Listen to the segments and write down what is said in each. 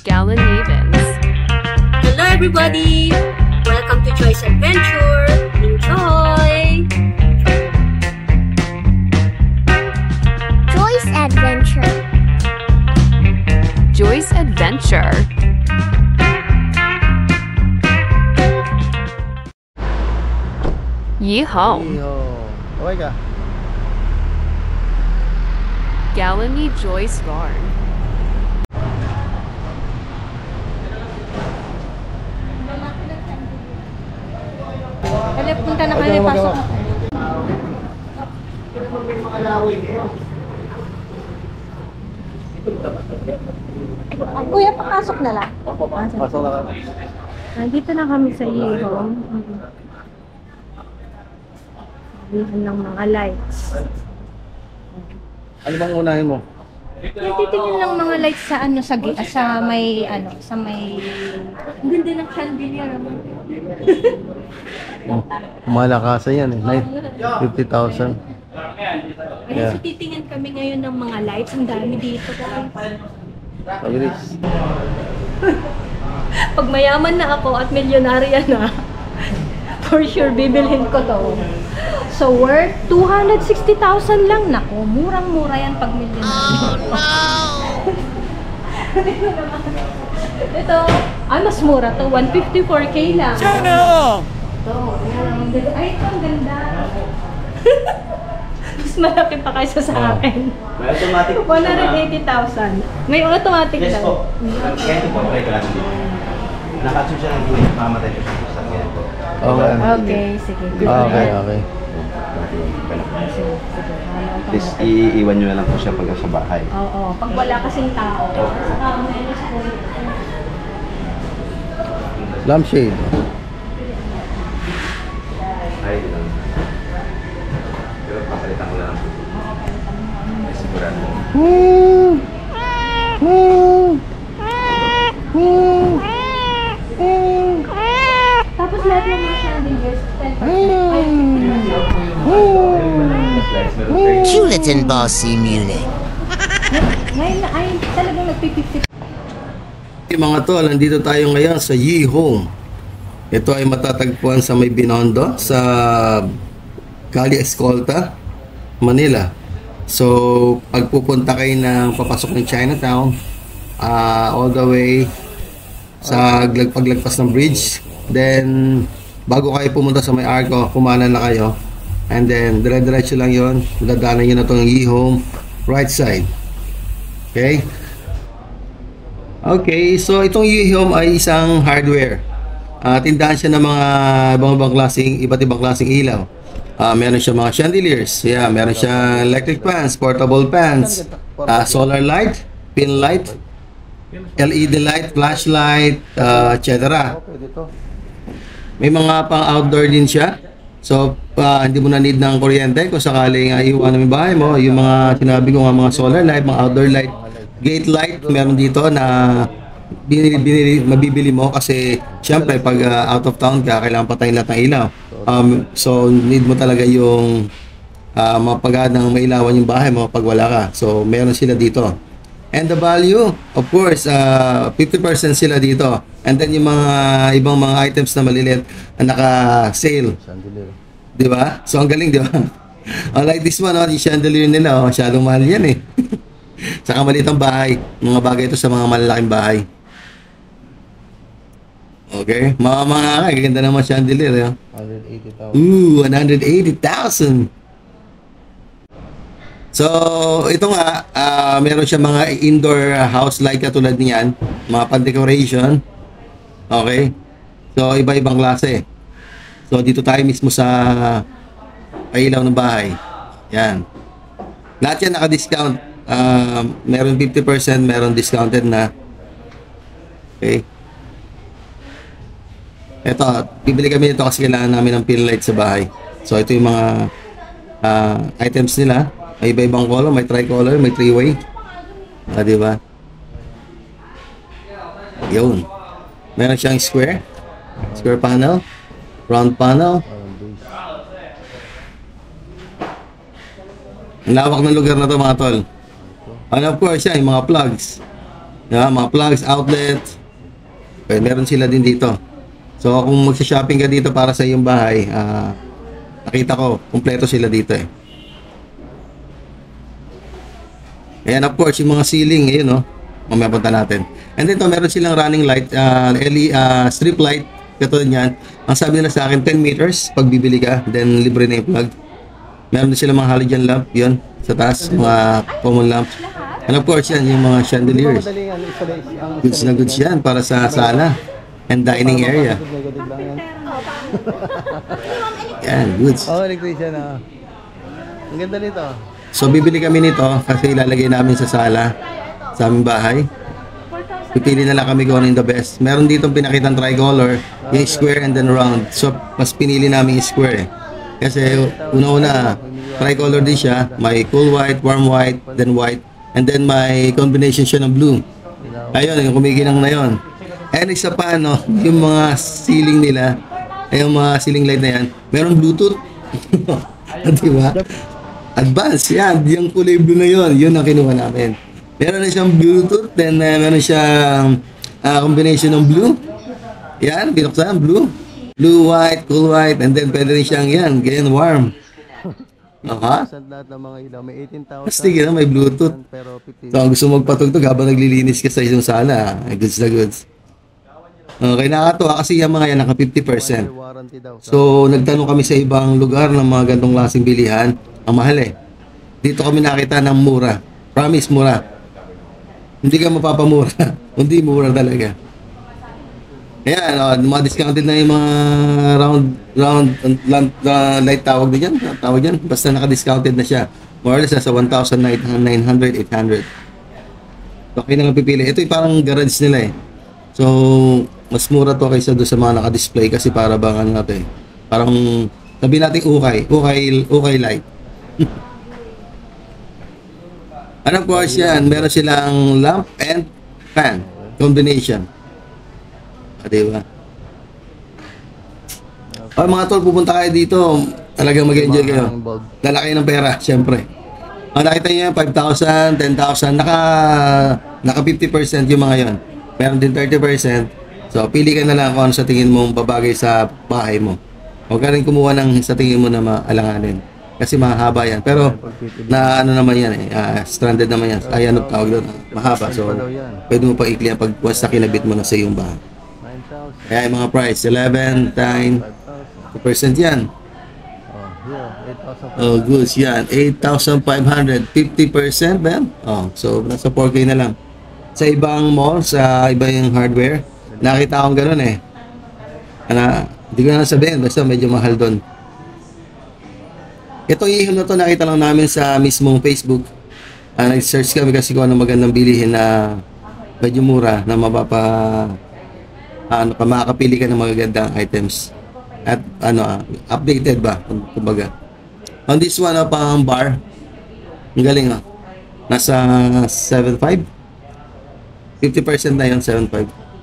Galen Havens. Hello everybody! Welcome to Joy's Adventure! Enjoy! Joy's Adventure. Joy's Adventure. Yeehaw. Okay ka? Galani Joyce Barn. Kaya punta na kayo, pasok na kayo. Kuya, papasok na lang. Pasok na ka. Nandito na kami sa Yehong. Bilihan ng mga lights. Ano bang unahin mo? Titingin lang mga lights sa ano sa may ang ganda ng chandelier. Malakasan yan eh. 50,000. Kaya so titingin kami ngayon ng mga lights. Ang dami dito. Pabilis. Pag mayaman na ako at milyonarya na, for sure bibilhin ko to. So worth 260,000 lang. Nako, murang-mura yan pag milyonarya. Ito, mas mura to. 154K lang. Sana! Ito, ay, ito ang ganda. Mas malaki pa kaysa sa akin. May automatic. 180,000. May automatic Yes daw. po. Kaya ito po, try ko lang dito. Nakatsun siya ng gawin, mamatay ko siya sa ganyan po. Okay. Okay, sige. Okay. Please, iiwan nyo na lang po siya pag sa bahay. Oo, pag wala kasing tao. Saka menos po. Lampshade. Ay, lang. Pero papalitan ko na lang po. Ay, sigurado. Tapos lahat ng mga chandeliers, 10%. Cute and bossy Munich. Ngayon na ay talagang nagpipipip. Mga tol, nandito tayo ngayon sa Yehong. Ito ay matatagpuan sa May Binondo sa Calle Escolta, Manila. So, pag pupunta kayo ng papasok ng Chinatown, all the way sa paglagpas ng bridge, then bago kayo pumunta sa May Arco, kumanan na kayo, and then dire-diretso lang yon, dadaanan nyo na itong Yehong right side. Okay, so itong Yehong ay isang hardware. Tindahan siya ng mga iba't ibang klaseng ilaw. Meron siya mga chandeliers, meron siya electric fans, portable fans, solar light, pin light, LED light, flashlight, etc. May mga pang outdoor din siya. So, hindi mo na need ng kuryente kung sakaling iiwanan mo yung bahay mo. Yung mga sinabi ko nga, mga solar light, mga outdoor light, gate light, meron dito na mabibili mo kasi syempre pag out of town ka, kailangan patayin lahat ng ilaw. So, need mo talaga yung mapagadang mailawan yung bahay mo pag wala ka. So, meron sila dito. And the value, of course, 50% sila dito. And then yung mga ibang mga items na maliliit na naka-sale. Di ba? So, ang galing, di ba? Like this one, yung chandelier nila, masyadong mahal yan eh. Saka maliit ang bahay. Mga bagay ito sa mga malalaking bahay. Okay? Mga ganda naman chandelier. 180,000. Ooh, 180,000. So, ito nga, meron siya mga indoor house light katulad niyan, mga pan-decoration. Okay? So, iba-ibang klase. So, dito tayo mismo sa pailaw ng bahay. Yan. Lahat yan naka-discount. Meron 50%, meron discounted na. Okay? Ito, bibili kami nito kasi kailangan namin ng pin light sa bahay. So, ito yung mga items nila. May iba-ibang color, may tricolor, may three-way. Diba? Yun. Meron siyang square panel, round panel. Ang lawak ng lugar na to mga tol. And of course, yung mga plugs. Mga plugs, outlets. Okay, meron sila din dito. So kung magsha-shopping ka dito para sa iyong bahay, nakita ko, kumpleto sila dito eh. And of course, yung mga ceiling, ayun no, mamaya punta natin. And then meron silang running light, strip light, katulad niyan. Ang sabi nila sa akin, 10 meters pag bibili ka, then libre na yung plug. Meron din silang mga halogen lamp, yun, sa taas, mga common lamps. And of course, yan, yung mga chandeliers. Goods na goods yan para sa sala and dining area. Yan, goods. Electrician na. Ang ganda nito. So, bibili kami nito kasi ilalagay namin sa sala, sa aming bahay. Pipili na lang kami kung ano yung the best. Meron ditong pinakitang tricolor, yung square and then round. So, mas pinili namin yung square eh. Kasi una-una, tricolor din siya. May cool white, warm white, then white. And then may combination siya ng blue. Ayun, yung kumikinang na yun. And isa pa, no, yung mga ceiling nila, yung mga ceiling light na yan, meron Bluetooth. Diba? Advance, yan. Yung kulay blue na yun, yun ang kinuha namin. Meron na siyang Bluetooth, then meron siyang combination ng blue. Yan, binuksan, blue. Blue, white, cool white, and then pwede rin siyang yan, ganyan, warm. Lahat ng mga ilaw, may 18,000. Astig na, may Bluetooth. Pero 50. So, gusto magpatugtog habang naglilinis ka sa isang sala. Goods na goods. Okay, nakakatuwa kasi yung mga yan naka 50%. Warranty daw. So, nagtanong kami sa ibang lugar ng mga gantong klaseng bilihan. Ang mahal eh. Dito kami nakita ng mura. Promise, mura. Hindi ka mapapamura. Hindi mura talaga. Ayan, mga discounted na yung mga round light tawag din yan. Tawag yan. Basta naka-discounted na siya. More or less, sa 1,900, 800. So, kayo na lang pipili. Ito yung parang garage nila eh. So, mas mura to kaysa doon sa mga naka-display kasi para bang ano natin. Parang, sabi natin ukay light. And of course yan, meron silang lamp and fan combination. Diba? Mga tol, pupunta kayo dito, talagang mag-enjoy kayo. Lalaki ng pera, syempre. Ang nakita niyo 5,000, 10,000, naka 50% yung mga yon. Meron din 30%. So, pili ka na lang kung ano sa tingin mong babagay sa bahay mo. Huwag ka rin kumuha ng sa tingin mo na maalanganin. Kasi mahaba yan. Pero, na ano naman yan eh, stranded naman yan. Ay, ano tawag doon? Mahaba. So, pwede mo pa ikli yan pag once na kinabit mo na sa iyong bahay. Kaya yung mga price, 11, 10, 2% yan. Oh, goods yan. 8,500. 50% ba yan? Oh, so, nasa 4K na lang. Sa ibang mall, sa iba yung hardware, nakita akong gano'n eh. Hindi ko na sabihin, basta medyo mahal doon. Itong ihon na to nakita lang namin sa mismong Facebook. Nag-search kami kasi kung ano magandang bilihin na medyo mura na makakapili ka ng magagandang items. At updated ba? Kumbaga. On this one, pang bar. Ang galing nasa 7.5. 50% na yun, 7.5.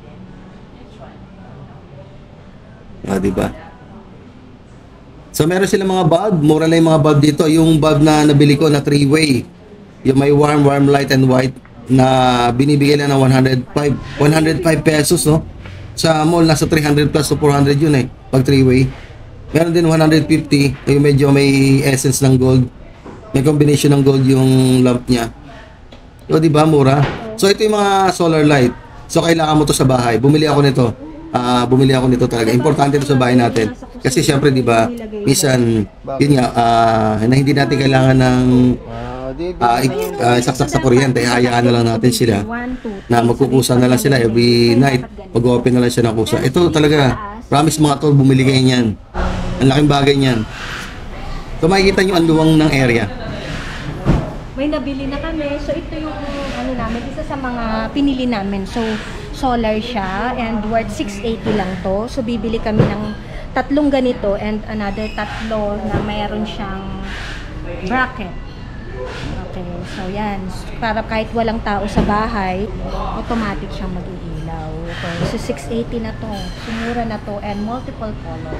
Diba? So, meron sila mga bulb. Mura lang yung mga bulb dito. Yung bulb na nabili ko na 3-way. Yung may warm, light, and white na binibigay lang ng 105 pesos, no? Sa mall, nasa 300 plus to 400 yun eh. Pag 3-way. Meron din 150. Yung medyo may essence ng gold. May combination ng gold yung lamp niya. So, diba? Mura. So, ito yung mga solar light. So, kailangan mo to sa bahay. Bumili ako nito. Talaga. Importante ito sa bahay natin. Kasi, syempre, di ba, minsan, yun nga, na hindi natin kailangan ng saksak sa kuryente. Hayaan na lang natin sila na magkukusa na lang sila every night. Mag-open na lang siya ng kusa. Ito talaga, promise mga tol, bumili kayo niyan. Ang laking bagay niyan. So, makikita nyo ang luwang ng area. May nabili na kami. So, ito yung namin, isa sa mga pinili namin. So, solar siya and worth 680 lang to. So, bibili kami ng 3 ganito and another 3 na mayroon siyang bracket. Okay, so yan. Para kahit walang tao sa bahay, automatic siyang mag-iilaw. Okay, so 680 na to. Sumura na to and multiple color.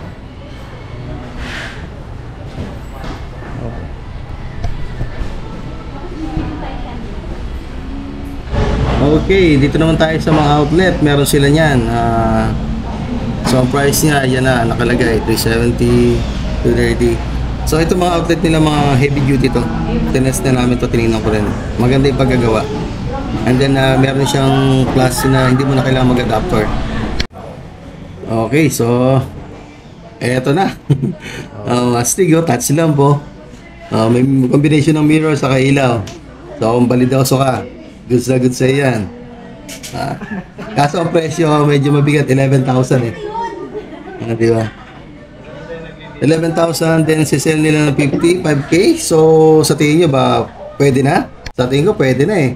Okay, dito naman tayo sa mga outlet. Meron sila niyan. So, ang price niya, yan na, nakalagay. 370, 230. So, ito mga outlet nila, mga heavy duty to. Tinest na namin to, tinignan ko rin. Maganda yung paggagawa. And then, meron siyang class na hindi mo na kailangan mag-adapter. Okay, so, eto na. Astig, touch lang po. May combination ng mirror sa ilaw. So, kung balidoso ka, goods na goods sa'yo yan. Kaso ang presyo, medyo mabigat, 11,000 eh. Di ba? 11,000, then sisell nila ng 55K. So, sa tingin nyo ba, pwede na? Sa tingin ko, pwede na eh.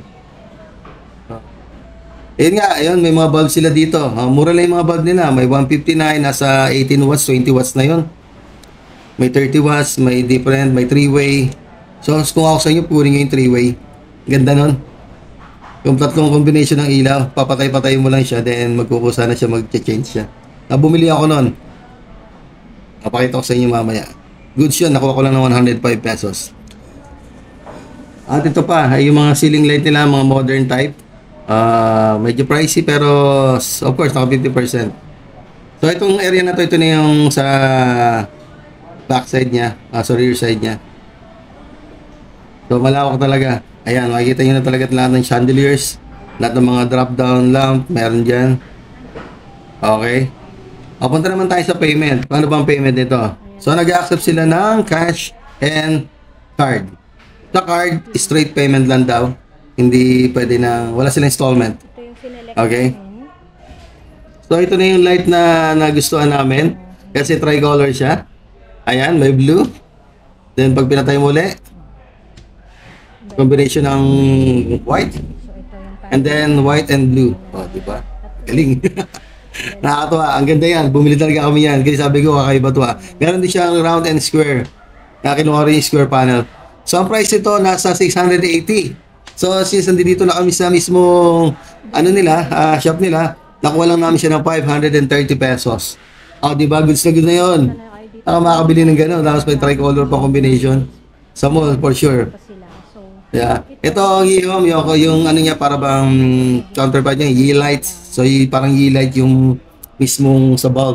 Ayun nga, ayun, may mga bulb sila dito. Mura lang yung mga bulb nila. May 159, nasa 18 watts, 20 watts na yun. May 30 watts, may different, may 3-way. So, kung ako sa inyo, purin nyo yung 3-way. Ganda nun. Yung tatlong combination ng ilaw, papatay-patay mo lang siya, then magkukusa na siya, mag-change siya. Bumili ako nun. Napakita ko sa inyo mamaya. Goods yun, nakuha ko lang ng 105 pesos. At ito pa, ay yung mga ceiling light nila, mga modern type. Medyo pricey, pero of course, naka 50%. So, itong area na to, ito na yung sa back side niya, sa rear side niya. So, malawak talaga. Ayan, makikita nyo na talaga lahat ng chandeliers, lahat ng mga drop-down lamp, meron dyan. Okay. Punta naman tayo sa payment. Paano ba ang payment nito? So, nag-accept sila ng cash and card. Sa card, straight payment lang daw. Hindi pwede na, wala silang installment. Ito yung sinelect Okay. namin. So, ito na yung light na nagustuhan namin. Kasi tricolor siya. Ayan, may blue. Then, pag pinatay mo ulit, combination ng white. So, ito yung And then, white and blue. Oh, di ba? Galing. Nakakatuwa. Ang ganda yan. Bumili talaga kami yan. Kasi sabi ko, kakaiba to. Meron din siyang round and square. Kinuha rin yung square panel. So, ang price nito, nasa 680. So, since nandito na kami sa mismong, shop nila, nakuha lang namin siya ng 530 pesos. Oh, di ba? Goods na good na yun. Makakabili ng gano'n. Tapos may tricolor pa combination. Sa mall, for sure. pa sila. So, Yeah. Ito ang i-home yung ano niya para bang counterpart niya, Y-light. So parang Y-light yung mismong sa bulb.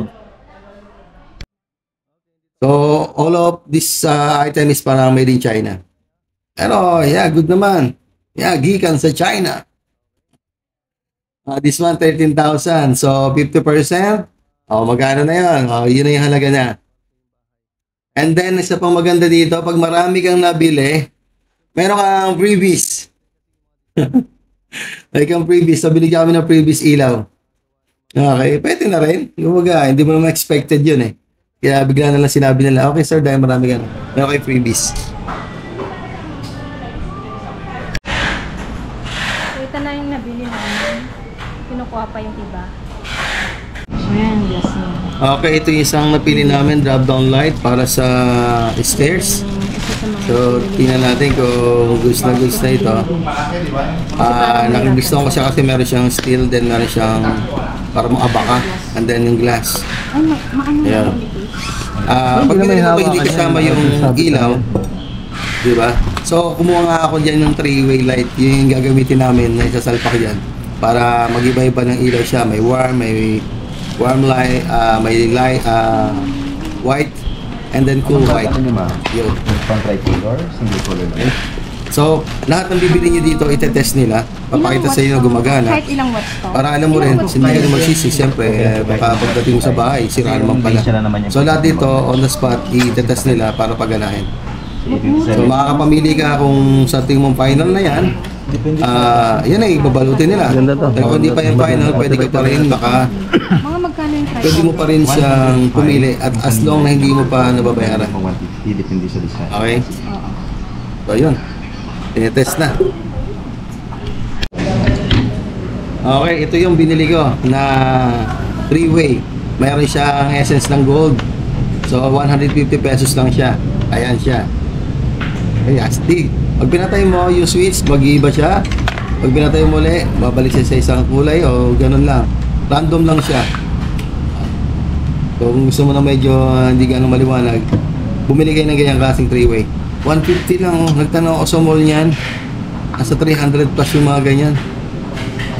So all of this item is parang made in China. Pero yeah, good naman. Yeah, gikan sa China. This one 13,000. So 50%. Magkano na 'yon? Yun na yung halaga niya. And then isa pang maganda dito, pag marami kang nabili, meron kang freebies. Like ang freebies. So, binigyan kami ng freebies ilaw. Okay, pwede na rin. Kumbaga, hindi mo naman expected yun eh. Kaya bigla na lang sinabi nila, okay sir, dahil marami ka na. Meron kayo freebies. so ito na yung nabili namin. Kinukuha pa yung iba. So, yan. Yes, Okay, ito yung isang napili namin, drop-down light para sa stairs. So, tingnan natin kung goods na ito. Nagustuhan ko siya kasi meron siyang steel, then meron siyang para mga abaka, and then yung glass. Ay, maano Yeah. Pag hindi kasama yung ilaw, di ba? So, kumuha nga ako dyan ng 3-way light. Yun yung gagamitin namin na isasalpak dyan. Para mag-iba-iba ng ilaw siya. May warm light, may light, white, and then cool white. Yun. Pang tricolor, single color lang. So, lahat ng bibili nyo dito, itetest nila. Papakita sa inyo na gumagana. Kahit ilang watts to? Para alam mo rin, hindi ka na magsisi. Siyempre, baka pagdating mo sa bahay, sira naman pala. So, lahat dito, on the spot, itetest nila para paganahin. So, makakapamili ka kung sa tingin mong final na yan. Yan ay babalutin nila. Pero kung hindi pa yung final, pwede ka pa rin Mga magkano yung price? pwede mo pa rin siyang pumili at as long na hindi mo pa nababayaran. Pang 150, depende sa design. Okay? So, yun. Tinetest na. Okay, ito yung binili ko na 3-way. Mayroon siyang essence ng gold. So, 150 pesos lang siya. Ayan siya. Ay, astig. Pag pinatay mo yung switch, mag-iiba siya. Pag pinatay mo ulit, babalik siya sa isang kulay o ganun lang. Random lang siya. So, kung gusto mo na medyo hindi gano'ng maliwanag, bumili kayo ng ganyang klaseng 3-way. 150 lang, oh. Nagtanong ako sa mall niyan. Nasa 300 plus yung mga ganyan.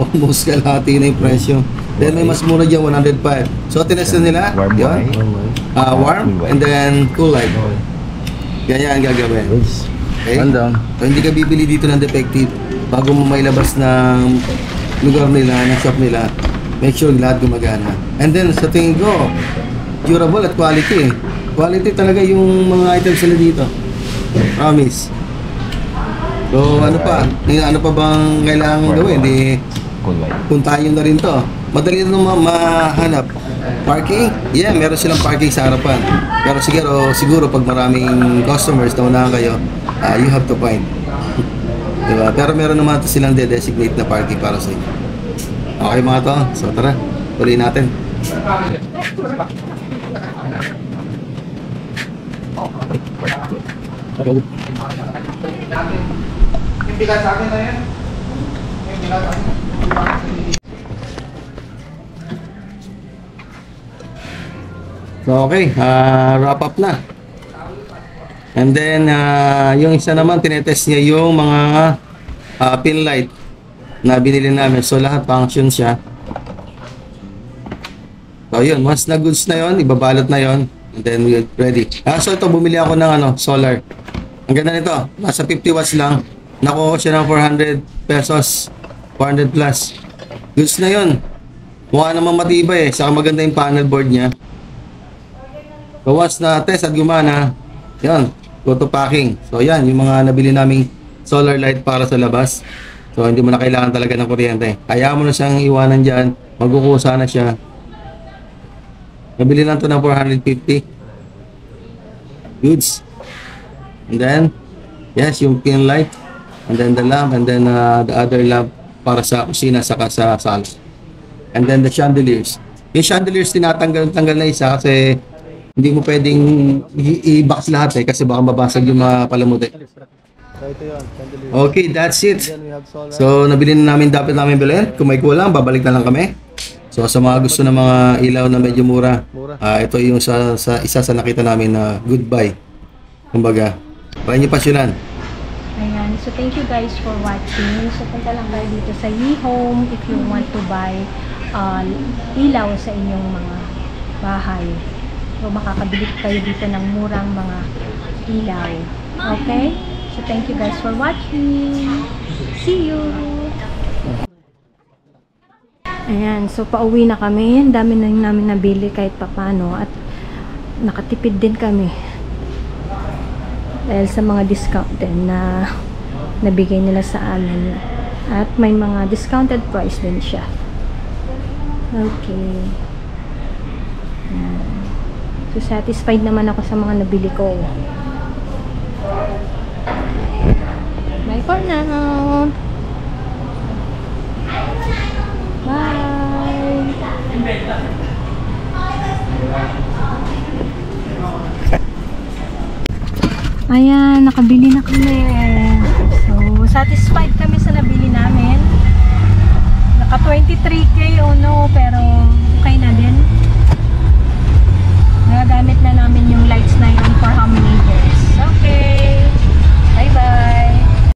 almost kalahati na yung presyo. Then may mas mura dyan, 105. So tinest na nila, Warm yun. Warm, and then cool light. Ganyan ang gagawin. Okay? Down. So hindi ka bibili dito ng defective bago mo mailabas ng lugar nila, ng shop nila. Make sure lahat gumagana. And then sa tingin ko, durable at quality. Quality talaga yung mga items nila dito. Promise. So ano pa? Ano pa bang kailangan gawin? Di Cool light. puntahan nyo na rin to. Madali na mahanap. Parking? Yeah, meron silang parking sa harapan. Pero siguro pag maraming customers na unahan kayo, you have to find. Diba? Pero meron naman silang de-designate na parking para sa inyo. Okay mga to, so tara, tuloy natin. So okay, wrap up na. And then yung isa naman tinetest niya yung mga pin light na binili namin. So lahat function siya. So yun, once na goods na yon, ibabalot na yon, and then we're ready. So ito, bumili ako ng solar. Ang ganda nito, nasa 50 watts lang. Nakuha ko siya ng 400 pesos, 400 plus. Goods na yon. Mukha naman matibay saka maganda yung panel board niya. So once na test at gumana, yan, go to packing. So yan, yung mga nabili naming solar light para sa labas. So hindi mo na kailangan talaga ng kuryente. Kaya mo na siyang iwanan dyan, magkukusa na siya. Nabili lang to ng 450. Goods. And then, yes, yung pin light. And then the lamp. And then the other lamp para sa kusina saka sa sala. And then the chandeliers. Yung chandeliers tinatanggal na isa kasi hindi mo pwedeng i-box lahat kasi baka mabasag yung mga palamuti. So ito yun, chandelier. Okay, that's it. Then we have solar. So, nabili na namin dapat namin bilhin. Kung may kulang, babalik na lang kami. So, sa mga gusto ng mga ilaw na medyo mura, ito yung isa sa nakita namin na good buy. Kumbaga, try nyo pasyonan. Ayan. So, thank you guys for watching. So, punta lang kayo dito sa eHome if you want to buy ilaw sa inyong mga bahay. So, makakabili kayo dito ng murang mga ilaw. Okay? So, thank you guys for watching. See you! Ayan. So, pauwi na kami. Ang dami na namin nabili kahit papano. At nakatipid din kami. Dahil sa mga discount din na nabigay nila sa amin. At may mga discounted price din siya. Okay. Ayan. So, satisfied naman ako sa mga nabili ko. Bye for now. Bye. Ayan, nakabili na kami. So, satisfied kami sa nabili namin. Naka 23k o no, pero okay na din. Nagagamit na namin yung lights na yun for how many years. Okay. Bye-bye.